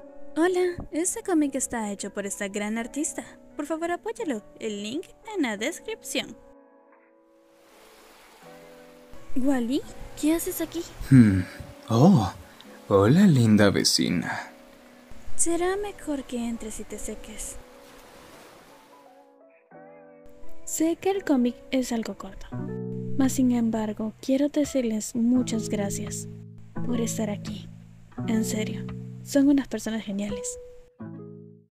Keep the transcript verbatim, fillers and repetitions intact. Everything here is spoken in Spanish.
Hola, este cómic está hecho por esta gran artista. Por favor, apóyalo. El link en la descripción. Wally, ¿qué haces aquí? Hmm. Oh, hola linda vecina. Será mejor que entres y te seques. Sé que el cómic es algo corto, mas sin embargo quiero decirles muchas gracias por estar aquí. En serio, son unas personas geniales.